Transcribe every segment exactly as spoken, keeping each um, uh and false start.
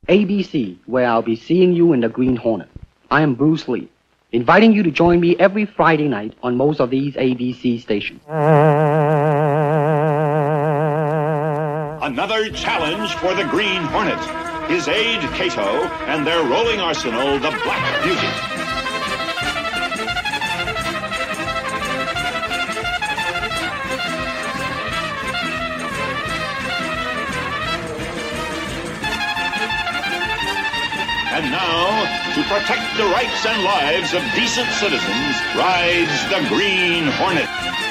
A B C, where I'll be seeing you in the Green Hornet. I am Bruce Lee, inviting you to join me every Friday night on most of these A B C stations. Another challenge for the Green Hornet. His aide, Cato, and their rolling arsenal, the Black Beauty. And now, to protect the rights and lives of decent citizens, rides the Green Hornet.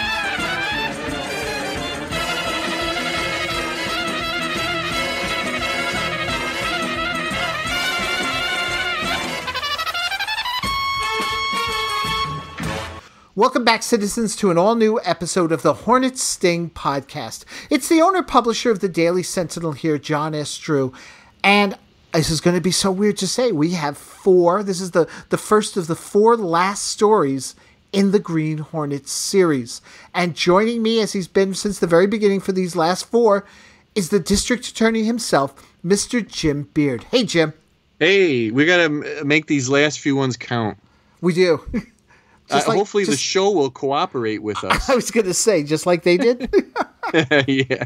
Welcome back, citizens, to an all-new episode of the Hornet Sting podcast. It's the owner-publisher of the Daily Sentinel here, John S. Drew, and this is going to be so weird to say. We have four. This is the, the first of the four last stories in the Green Hornet series. And joining me, as he's been since the very beginning for these last four, is the district attorney himself, Mister Jim Beard. Hey, Jim. Hey, we got to make these last few ones count. We do. Uh, like, hopefully just, the show will cooperate with us. I was going to say, just like they did. Yeah.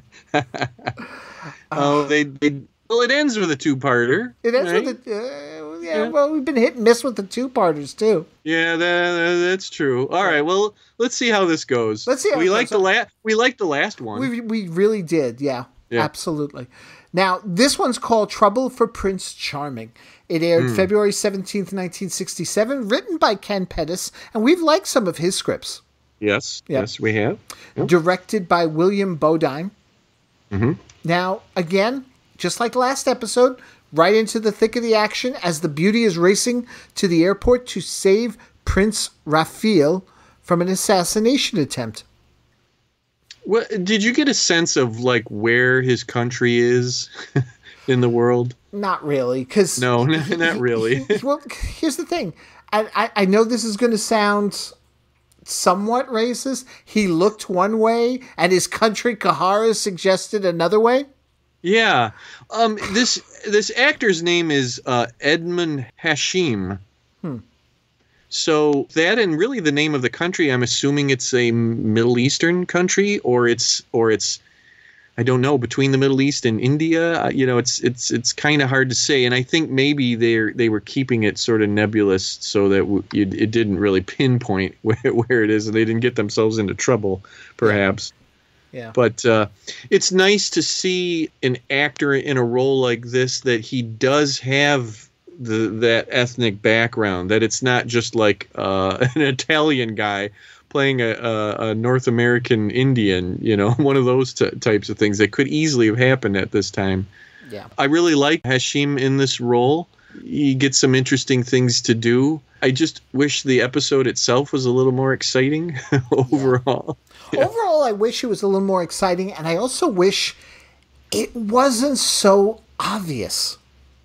Oh, they, they well, it ends with a two-parter. It ends right? with a uh, yeah, yeah. Well, we've been hit and miss with the two-parters too. Yeah, that, that's true. All right, well, let's see how this goes. Let's see. How we it like goes. the last. We like the last one. We we really did. Yeah, yeah. Absolutely. Now this one's called "Trouble for Prince Charming." It aired mm. February seventeenth, nineteen sixty-seven, written by Ken Pettis, and we've liked some of his scripts. Yes, yep. yes, we have. Yep. Directed by William Bodine. Mm-hmm. Now, again, just like last episode, right into the thick of the action as the beauty is racing to the airport to save Prince Raphael from an assassination attempt. Well, did you get a sense of, like, where his country is in the world? Not really, because no, not really. Well, here's the thing. I, I, I know this is going to sound somewhat racist. He looked one way, and his country, Kahara, suggested another way. Yeah, um, this this actor's name is uh, Edmund Hashim. Hmm. So that and really the name of the country, I'm assuming it's a Middle Eastern country, or it's or it's. I don't know, between the Middle East and India, uh, you know, it's it's it's kind of hard to say. And I think maybe they they were keeping it sort of nebulous so that w- it, it didn't really pinpoint where, where it is, and they didn't get themselves into trouble, perhaps. Yeah. But uh, it's nice to see an actor in a role like this that he does have the that ethnic background, that it's not just like uh, an Italian guy playing a, a, a North American Indian, you know, one of those t- types of things that could easily have happened at this time. Yeah. I really like Hashim in this role. He gets some interesting things to do. I just wish the episode itself was a little more exciting overall. Yeah. Yeah. Overall, I wish it was a little more exciting, and I also wish it wasn't so obvious.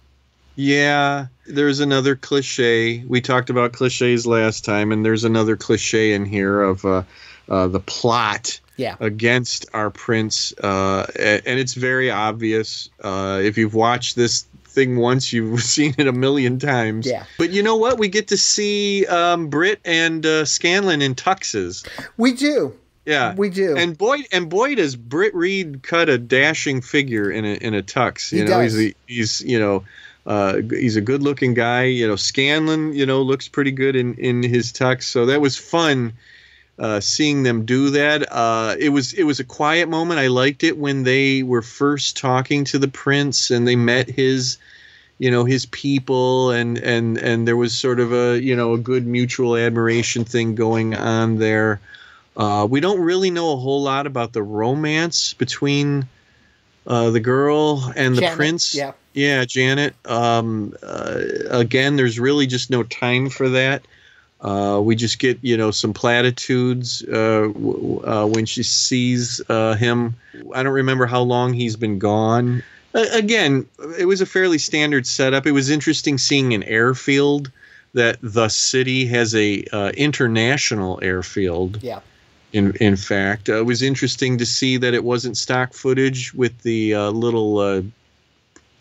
Yeah, there's another cliche. We talked about cliches last time, and there's another cliche in here of uh, uh, the plot yeah. against our prince, uh, and it's very obvious. Uh, if you've watched this thing once, you've seen it a million times. Yeah. But you know what? We get to see um, Britt and uh, Scanlon in tuxes. We do. Yeah, we do. And boy, and boy, does Britt Reed cut a dashing figure in a in a tux. You he know, does. he's he's you know. Uh, he's a good-looking guy. You know, Scanlon, you know, looks pretty good in, in his tux. So that was fun uh, seeing them do that. Uh, it was it was a quiet moment. I liked it when they were first talking to the prince and they met his, you know, his people, and and and there was sort of a you know a good mutual admiration thing going on there. Uh, we don't really know a whole lot about the romance between uh, the girl and the Janet, prince. Yeah. Yeah, Janet. Um, uh, again, there's really just no time for that. Uh, we just get, you know, some platitudes uh, w- uh, when she sees uh, him. I don't remember how long he's been gone. Uh, again, it was a fairly standard setup. It was interesting seeing an airfield that the city has a uh, international airfield. Yeah. In in fact, uh, it was interesting to see that it wasn't stock footage with the uh, little uh,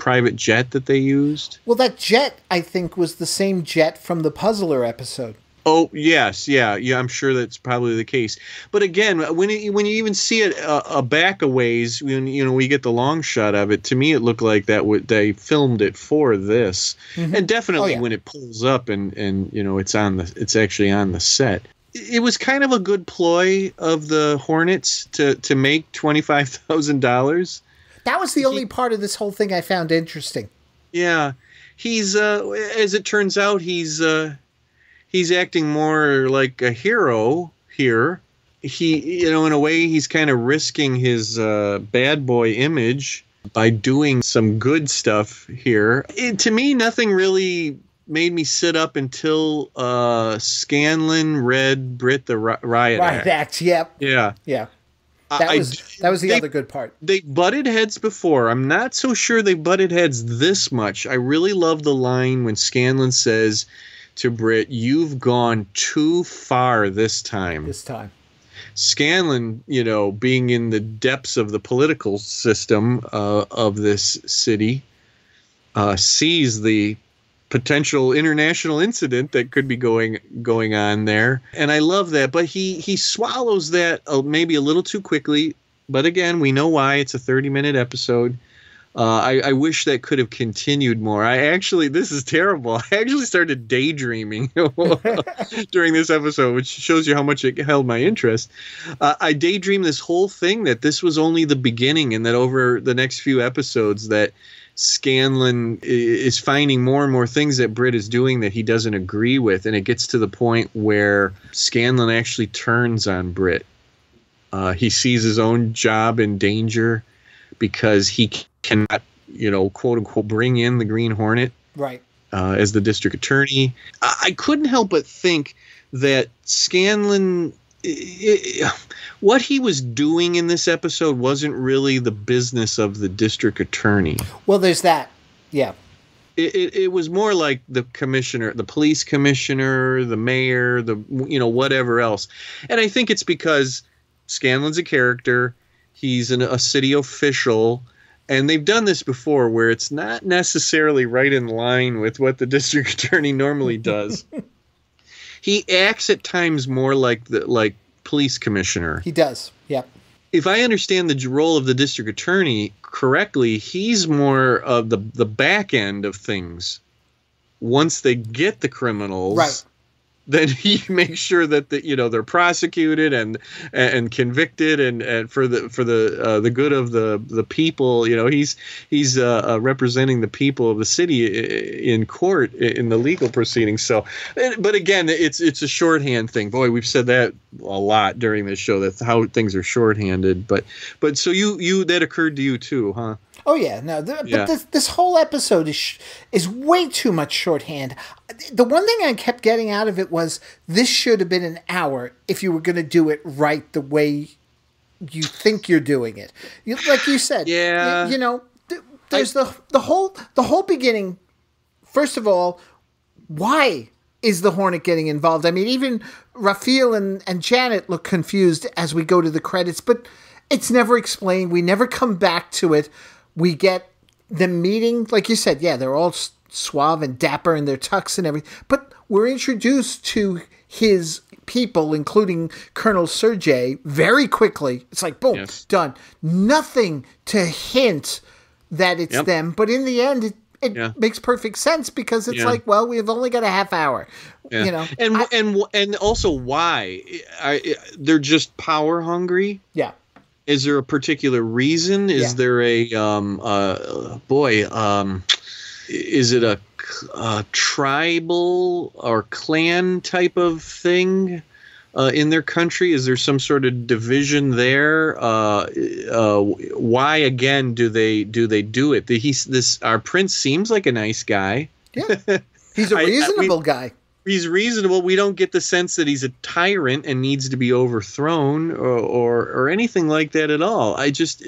private jet that they used. Well, that jet, I think, was the same jet from the Puzzler episode. Oh, yes. Yeah. Yeah. I'm sure that's probably the case. But again, when it, when you even see it a, a back a ways, when, you know, we get the long shot of it, to me, it looked like that w- they filmed it for this. Mm-hmm. And definitely oh, yeah. when it pulls up and, and, you know, it's on the, it's actually on the set. It was kind of a good ploy of the Hornets to, to make twenty-five thousand dollars. That was the only he, part of this whole thing I found interesting. Yeah. He's, uh, as it turns out, he's, uh, He's acting more like a hero here. He, you know, in a way, he's kind of risking his uh, bad boy image by doing some good stuff here. It, to me, nothing really made me sit up until uh, Scanlon read Brit the Riot, Riot Act. Riot Act, yep. Yeah. Yeah. That I, was that was the they, other good part. They butted heads before. I'm not so sure they butted heads this much. I really love the line when Scanlon says to Britt, "You've gone too far this time." This time. Scanlon, you know, being in the depths of the political system uh, of this city, uh, sees the potential international incident that could be going going on there. And I love that. But he, he swallows that uh, maybe a little too quickly. But again, we know why. It's a thirty-minute episode. Uh, I, I wish that could have continued more. I actually, this is terrible. I actually started daydreaming during this episode, which shows you how much it held my interest. Uh, I daydreamed this whole thing that this was only the beginning, and that over the next few episodes that Scanlon is finding more and more things that Britt is doing that he doesn't agree with, and it gets to the point where Scanlon actually turns on Britt. Uh, he sees his own job in danger because he cannot, you know, quote unquote, bring in the Green Hornet, right? Uh, as the district attorney. I, I couldn't help but think that Scanlon, it, it, what he was doing in this episode wasn't really the business of the district attorney. Well, there's that, yeah. It, it, it was more like the commissioner, the police commissioner, the mayor, the, you know, whatever else. And I think it's because Scanlon's a character. He's an, a city official. And they've done this before where it's not necessarily right in line with what the district attorney normally does. He acts at times more like the like police commissioner. He does, yeah. If I understand the role of the district attorney correctly, he's more of the, the back end of things. Once they get the criminals, right. Then he makes sure that the, you know, they're prosecuted and and convicted and, and for the for the uh, the good of the the people. You know, he's he's uh, uh, representing the people of the city in court in the legal proceedings. So, but again, it's it's a shorthand thing. Boy, we've said that a lot during this show. That's how things are shorthanded. But but so you you that occurred to you too, huh? Oh yeah, no, the, yeah. but this this whole episode is sh- is way too much shorthand. The one thing I kept getting out of it was this should have been an hour if you were going to do it right the way you think you're doing it. You, like you said, yeah. You, you know, th- there's I, the the whole the whole beginning. First of all, why is the Hornet getting involved? I mean, even Raphael and, and Janet look confused as we go to the credits, but it's never explained. We never come back to it. We get them meeting, like you said, yeah, they're all suave and dapper in their tux and everything, but we're introduced to his people, including Colonel Sergei, very quickly. It's like, boom, yes. Done. Nothing to hint that it's yep. them, but in the end, it, it yeah. makes perfect sense because it's yeah. like, well, we've only got a half hour, yeah. you know. And I, and and also why? I, they're just power hungry. Yeah. Is there a particular reason? Is yeah. there a um uh boy um is it a, a tribal or clan type of thing uh, in their country? Is there some sort of division there? Uh, uh, why again do they do they do it? He's this our prince seems like a nice guy. Yeah, he's a reasonable I, I, we, guy. He's reasonable. We don't get the sense that he's a tyrant and needs to be overthrown or, or, or anything like that at all. I just,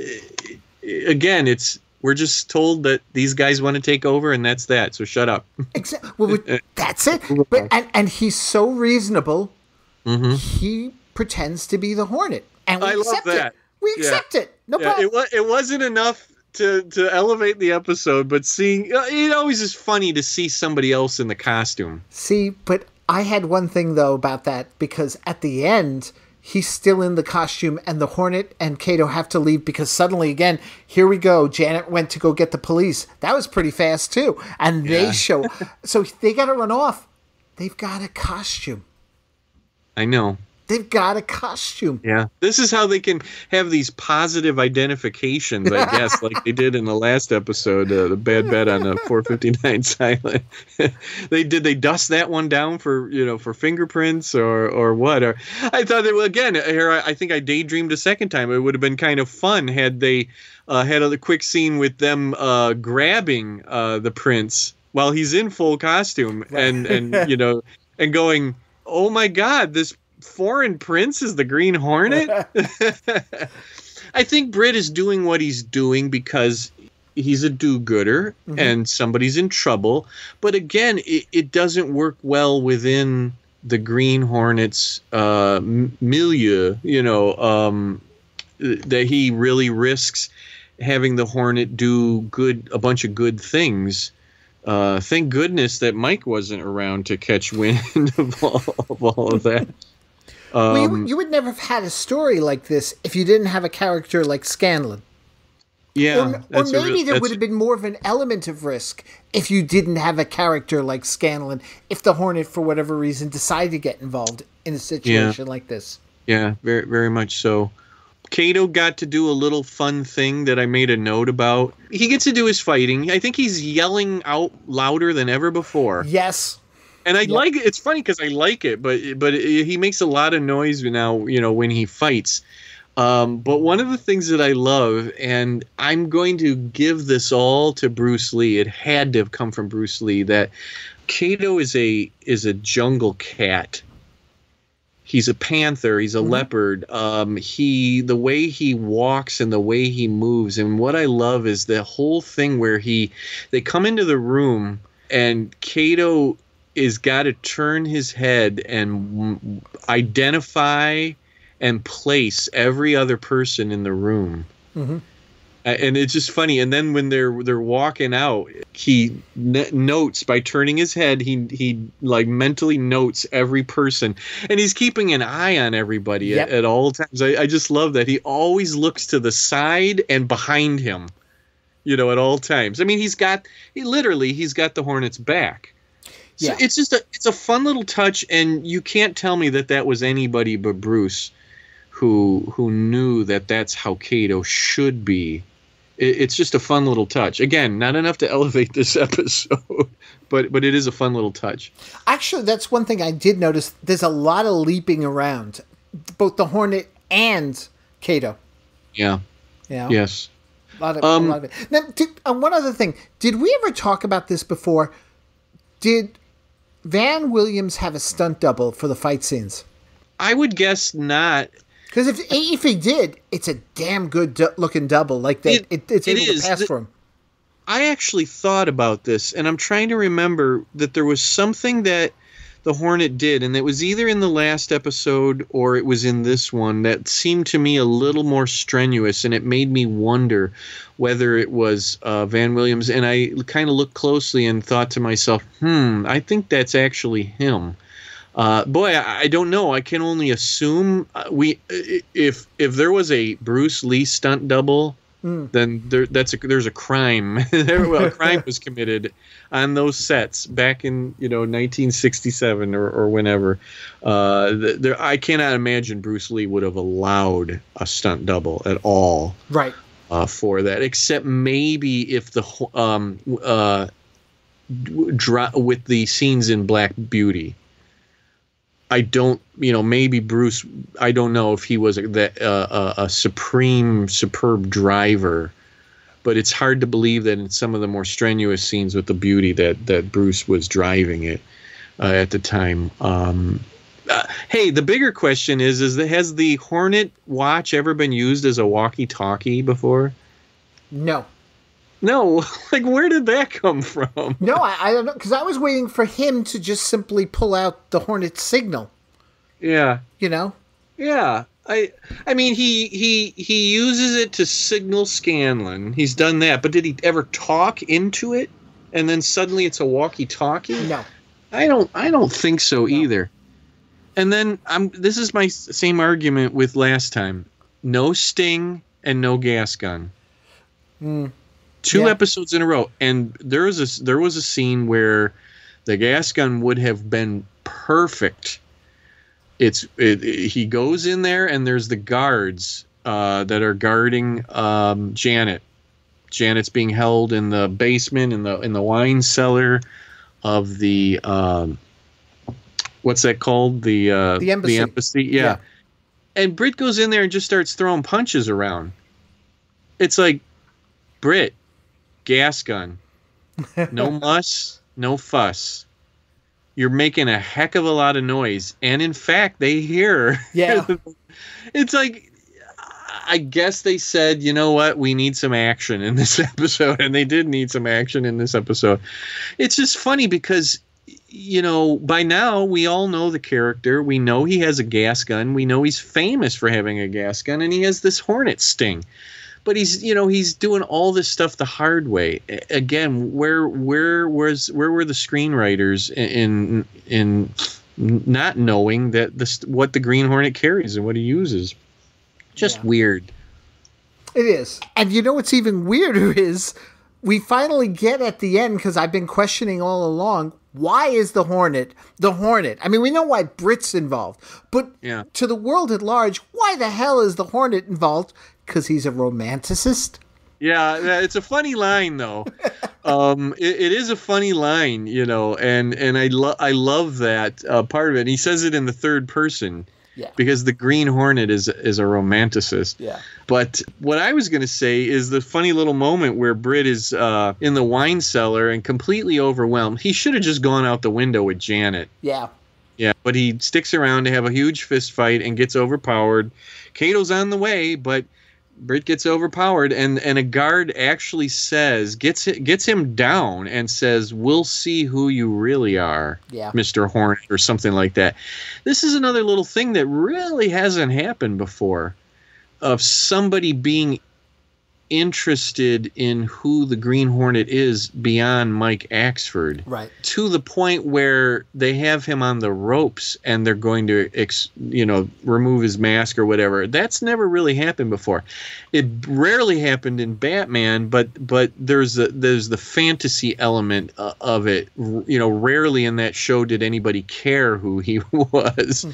again, it's we're just told that these guys want to take over and that's that. So shut up. Exactly. Well, that's it. But and, and he's so reasonable. Mm-hmm. He pretends to be the Hornet, and we I accept love that. it. We accept yeah. it. No yeah. problem. It was. It wasn't enough to to elevate the episode, but seeing it always is funny to see somebody else in the costume. See, but I had one thing though about that, because at the end he's still in the costume and the Hornet and Kato have to leave because suddenly again, here we go. Janet went to go get the police. That was pretty fast too. And they Yeah. show, so they got to run off. They've got a costume. I know. They've got a costume. Yeah. This is how they can have these positive identifications, I guess, like they did in the last episode, uh, the bad bet on the four fifty-nine Silent. they did they dust that one down for, you know, for fingerprints or or what? Or I thought that, well, again, here I, I think I daydreamed a second time. It would have been kind of fun had they uh, had a quick scene with them uh, grabbing uh, the prince while he's in full costume and and you know and going, "Oh my God, this foreign prince is the Green Hornet." I think Britt is doing what he's doing because he's a do-gooder mm-hmm. and somebody's in trouble. But again, it, it doesn't work well within the Green Hornet's uh, milieu, you know, um, that he really risks having the Hornet do good, a bunch of good things. Uh, thank goodness that Mike wasn't around to catch wind of all of, all of that. Um, well, you, you would never have had a story like this if you didn't have a character like Scanlan. Yeah. Or, or that's maybe a real, there would have been more of an element of risk if you didn't have a character like Scanlan, if the Hornet, for whatever reason, decided to get involved in a situation yeah. like this. Yeah, very, very much so. Kato got to do a little fun thing that I made a note about. He gets to do his fighting. I think he's yelling out louder than ever before. Yes. And I yep. like it. It's funny because I like it, but but it, he makes a lot of noise now, you know, when he fights. Um, but one of the things that I love, and I'm going to give this all to Bruce Lee. It had to have come from Bruce Lee. That Kato is a is a jungle cat. He's a panther. He's a mm-hmm. leopard. Um, he the way he walks and the way he moves, and what I love is the whole thing where he they come into the room and Kato is got to turn his head and identify and place every other person in the room. Mm-hmm. And it's just funny. And then when they're they're walking out, he n- notes by turning his head. He he like mentally notes every person, and he's keeping an eye on everybody yep. at, at all times. I, I just love that he always looks to the side and behind him, you know, at all times. I mean, he's got he literally he's got the Hornet's back. So yeah. it's just a it's a fun little touch, and you can't tell me that that was anybody but Bruce who who knew that that's how Kato should be. It's just a fun little touch. Again, not enough to elevate this episode, but but it is a fun little touch. Actually, that's one thing I did notice. There's a lot of leaping around, both the Hornet and Kato. Yeah. Yeah. Yes. A lot of, um, a lot of it. Now, did, uh, one other thing. Did we ever talk about this before? Did Van Williams have a stunt double for the fight scenes? I would guess not. Because if if he did, it's a damn good du- looking double. Like that, it, it, it's it able is. to pass the, for him. I actually thought about this, and I'm trying to remember that there was something that the Hornet did, and it was either in the last episode or it was in this one that seemed to me a little more strenuous, and it made me wonder whether it was uh, Van Williams. And I kind of looked closely and thought to myself, hmm, I think that's actually him. Uh, boy, I, I don't know. I can only assume uh, we if if there was a Bruce Lee stunt double, mm. then there that's a, there's a crime. A crime was committed on those sets back in you know nineteen sixty-seven or, or whenever. Uh, there, I cannot imagine Bruce Lee would have allowed a stunt double at all. Right. Uh, for that, except maybe if the um uh dra- with the scenes in Black Beauty. I don't, you know, maybe Bruce, I don't know if he was a, uh, a, a supreme, superb driver, but it's hard to believe that in some of the more strenuous scenes with the Beauty that, that Bruce was driving it uh, at the time. Um, uh, hey, the bigger question is, is that has the Hornet watch ever been used as a walkie-talkie before? No. No, like where did that come from? No, I, I don't know, because I was waiting for him to just simply pull out the Hornet signal. Yeah. You know? Yeah. I I mean, he he he uses it to signal Scanlan. He's done that, but did he ever talk into it? And then suddenly it's a walkie-talkie? No. I don't I don't think so no. either. And then I'm this is my same argument with last time. No sting and no gas gun. Mm. Two yeah. episodes in a row, and there was a there was a scene where the gas gun would have been perfect. It's it, it, he goes in there, and there's the guards uh, that are guarding um, Janet. Janet's being held in the basement in the in the wine cellar of the um, what's that called? The uh, the embassy. The embassy, yeah. yeah. And Britt goes in there and just starts throwing punches around. It's like, Britt, gas gun, no muss, no fuss. You're making a heck of a lot of noise, and in fact, they hear. Yeah. It's like, I guess they said, you know what, we need some action in this episode, and they did need some action in this episode. It's just funny because, you know, by now we all know the character. We know he has a gas gun. We know he's famous for having a gas gun, and he has this Hornet sting. But he's, you know, he's doing all this stuff the hard way. Again, where, where was, where were the screenwriters in, in not knowing that this, what the Green Hornet carries and what he uses? Just yeah. weird. It is. And you know what's even weirder is we finally get at the end, because I've been questioning all along, why is the Hornet the Hornet? I mean, we know why Britt's involved, but yeah. to the world at large, why the hell is the Hornet involved? Because he's a romanticist? Yeah, it's a funny line, though. um, it, it is a funny line, you know, and, and I, lo- I love that uh, part of it. And he says it in the third person. Yeah. Because the Green Hornet is is a romanticist. Yeah. But what I was going to say is the funny little moment where Britt is uh, in the wine cellar and completely overwhelmed. He should have just gone out the window with Janet. Yeah. Yeah, but he sticks around to have a huge fist fight and gets overpowered. Cato's on the way, but Britt gets overpowered, and, and a guard actually says, gets gets him down and says, "We'll see who you really are, yeah. Mister Hornet," or something like that. This is another little thing that really hasn't happened before, of somebody being interested in who the Green Hornet is beyond Mike Axford, right? To the point where they have him on the ropes and they're going to, ex, you know, remove his mask or whatever. That's never really happened before. It rarely happened in Batman, but but there's a, there's the fantasy element uh, of it. You know, rarely in that show did anybody care who he was.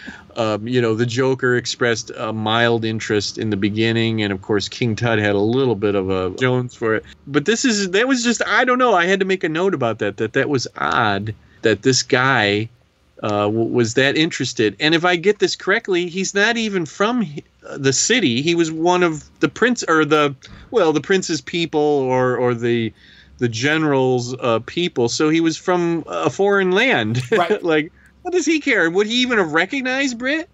um, you know, the Joker expressed a mild interest in the beginning, and of course King Tut had a little bit of a Jones for it. But this is that was just I don't know. I had to make a note about that. That that was odd that this guy uh, w- was that interested. And if I get this correctly, he's not even from the city. He was one of the prince or the well, the prince's people or or the the general's uh, people. So he was from a foreign land. Right. Like, what does he care? Would he even have recognized Britt?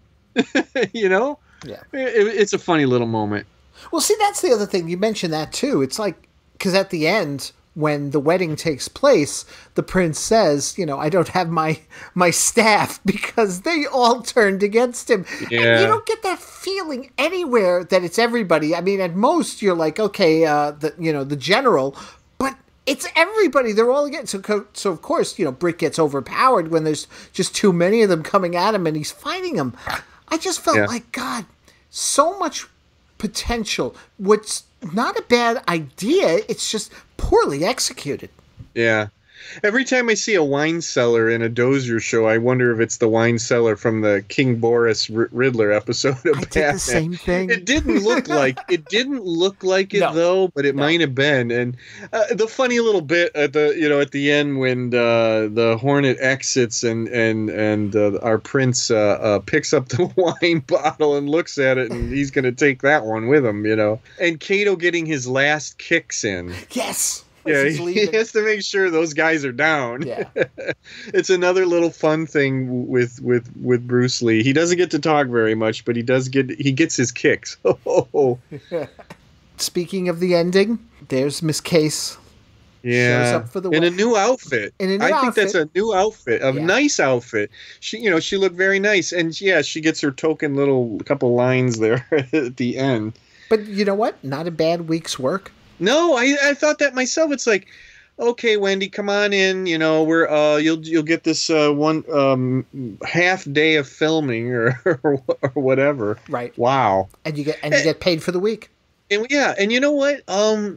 You know? Yeah. It, it's a funny little moment. Well, see, that's the other thing. You mentioned that, too. It's like, because at the end, when the wedding takes place, the prince says, you know, I don't have my my staff because they all turned against him. Yeah. And you don't get that feeling anywhere that it's everybody. I mean, at most, you're like, okay, uh, the you know, the general, but it's everybody. They're all against. So, so of course, you know, Britt gets overpowered when there's just too many of them coming at him and he's fighting them. I just felt yeah. like, God, so much potential. What's not a bad idea, it's just poorly executed. Yeah. Every time I see a wine cellar in a Dozier show, I wonder if it's the wine cellar from the King Boris R- Riddler episode of I Batman. did the same thing. It didn't look like it didn't look like it No. though, but it No. might have been. And uh, the funny little bit at the you know at the end when uh, the Hornet exits and and and uh, our prince uh, uh, picks up the wine bottle and looks at it, and he's going to take that one with him, you know. And Cato getting his last kicks in. Yes. Yeah, he has to make sure those guys are down. Yeah. It's another little fun thing with, with, with Bruce Lee. He doesn't get to talk very much, but he does get he gets his kicks. Oh. Speaking of the ending, there's Miss Case Yeah, shows up for the in a wedding. new outfit. In a new I think outfit. that's a new outfit, a Yeah. nice outfit. She, you know, she looked very nice, and yeah, she gets her token little couple lines there at the end. But you know what? Not a bad week's work. No, I, I thought that myself. It's like, okay, Wendy, come on in. You know, we're uh, you'll you'll get this uh, one um, half day of filming or, or or whatever. Right. Wow. And you get and you get paid for the week. And yeah, and you know what? Um,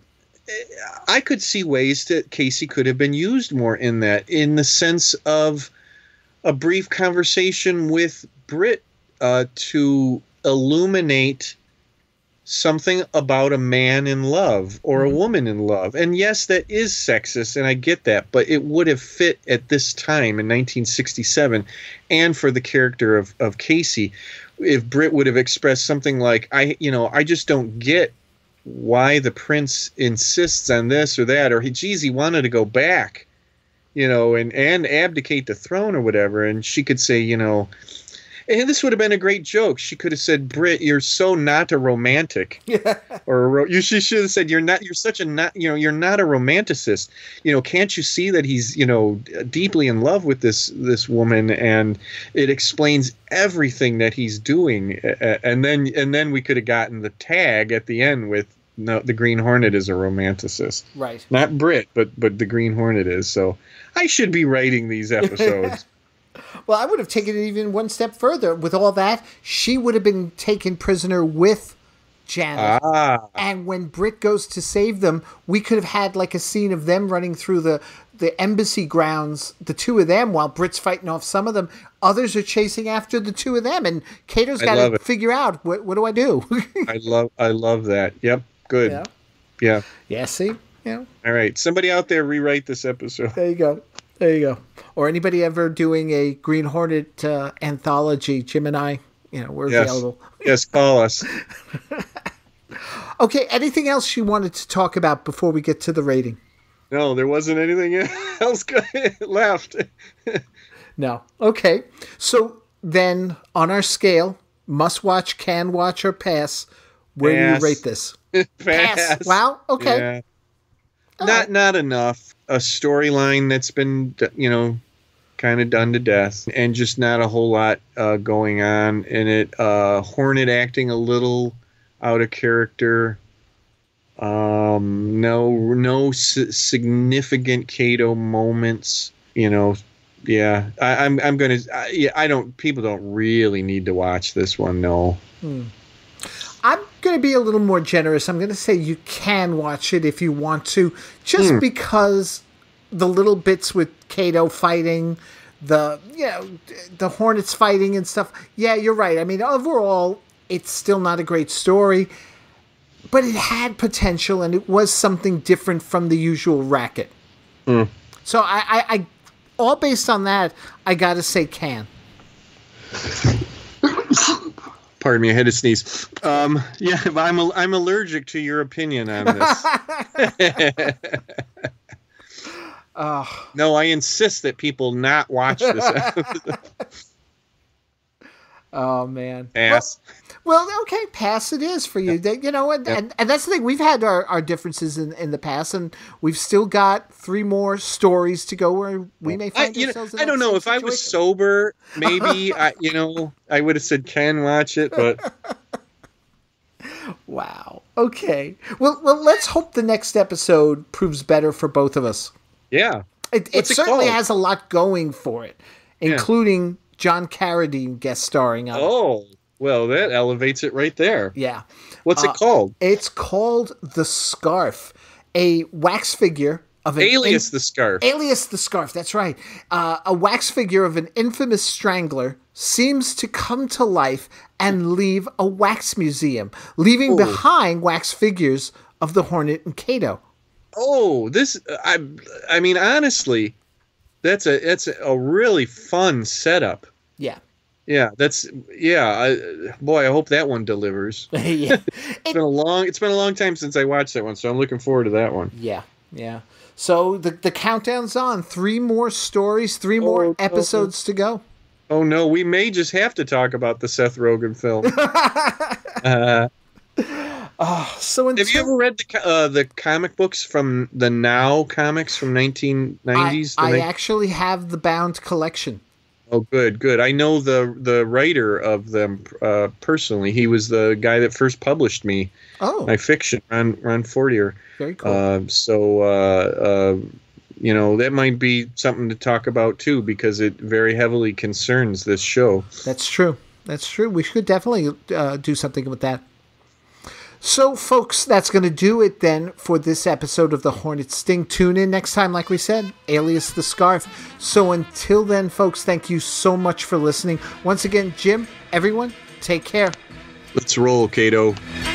I could see ways that Casey could have been used more in that, in the sense of a brief conversation with Britt uh, to illuminate something about a man in love or a woman in love. And yes, that is sexist, and I get that, but it would have fit at this time in nineteen sixty-seven, and for the character of, of Casey, if Britt would have expressed something like, I, you know, I just don't get why the prince insists on this or that, or he, geez, he wanted to go back, you know, and, and abdicate the throne or whatever. And she could say, you know, and this would have been a great joke. She could have said, Britt, you're so not a romantic. Yeah. Or a ro- you she should have said, you're not, you're such a not, you know, you're not a romanticist. You know, can't you see that he's, you know, deeply in love with this, this woman, and it explains everything that he's doing. And then, and then we could have gotten the tag at the end with, no, the Green Hornet is a romanticist. Right. Not Britt, but, but the Green Hornet is. So I should be writing these episodes. Well, I would have taken it even one step further. With all that, she would have been taken prisoner with Janet. Ah. And when Britt goes to save them, we could have had like a scene of them running through the, the embassy grounds, the two of them, while Britt's fighting off some of them. Others are chasing after the two of them, and Kato's got to figure out, what what do I do? I love I love that. Yep. Good. Yeah. Yeah. Yeah, see? Yeah. All right. Somebody out there rewrite this episode. There you go. There you go. Or anybody ever doing a Green Hornet uh, anthology, Jim and I, you know, we're yes. available. Yes, call us. Okay, anything else you wanted to talk about before we get to the rating? No, there wasn't anything else left. No. Okay. So then on our scale, must watch, can watch, or pass, where pass. do you rate this? Pass. Pass. Wow. Okay. Yeah. All not right. not enough. A storyline that's been, you know, kind of done to death, and just not a whole lot uh, going on in it. Uh, Hornet acting a little out of character. Um, no, no s- significant Kato moments. You know, yeah. I, I'm, I'm gonna. I, yeah, I don't. People don't really need to watch this one. No. Hmm. I'm going to be a little more generous. I'm going to say you can watch it if you want to, just mm. because the little bits with Kato fighting, the you know, the Hornets fighting and stuff. Yeah, you're right. I mean, overall, it's still not a great story, but it had potential, and it was something different from the usual racket. Mm. So I, I, I, all based on that, I got to say can. Pardon me, I had to sneeze. Um, yeah, I'm a, I'm allergic to your opinion on this. Oh. No, I insist that people not watch this. Oh, man. Pass. Well, well, okay, pass it is for you. They, you know, and, yeah. and, and that's the thing. We've had our, our differences in, in the past, and we've still got three more stories to go where we may find I, you ourselves know, in I don't know. If situation. I was sober, maybe, I, you know, I would have said, Ken, watch it, but... Wow. Okay. Well, well, let's hope the next episode proves better for both of us. Yeah. It, it certainly has a lot going for it, including yeah. John Carradine guest starring on oh, it. Well, that elevates it right there. Yeah. What's uh, it called? It's called The Scarf, a wax figure of an... Alias in- the Scarf. Alias the Scarf, that's right. Uh, a wax figure of an infamous strangler seems to come to life and leave a wax museum, leaving Ooh. behind wax figures of the Hornet and Kato. Oh, this... I I mean, honestly, that's a, that's a really fun setup. Yeah. Yeah, that's yeah. I, boy, I hope that one delivers. yeah, it's been a long. It's been a long time since I watched that one, so I'm looking forward to that one. Yeah, yeah. So the the countdown's on. Three more stories, three more oh, episodes oh, to go. Oh no, we may just have to talk about the Seth Rogen film. uh, Oh, so until, have you ever read the co- uh, the comic books from the Now comics from nineteen nineties? I, I ni- actually have the bound collection. Oh, good, good. I know the the writer of them uh, personally. He was the guy that first published me. Oh, My fiction, Ron, Ron Fortier. very cool. Uh, so, uh, uh, you know, that might be something to talk about, too, because it very heavily concerns this show. That's true. That's true. We should definitely uh, do something with that. So, folks, that's going to do it then for this episode of The Hornet Sting. Tune in next time, like we said, alias The Scarf. So until then, folks, thank you so much for listening. Once again, Jim, everyone, take care. Let's roll, Kato.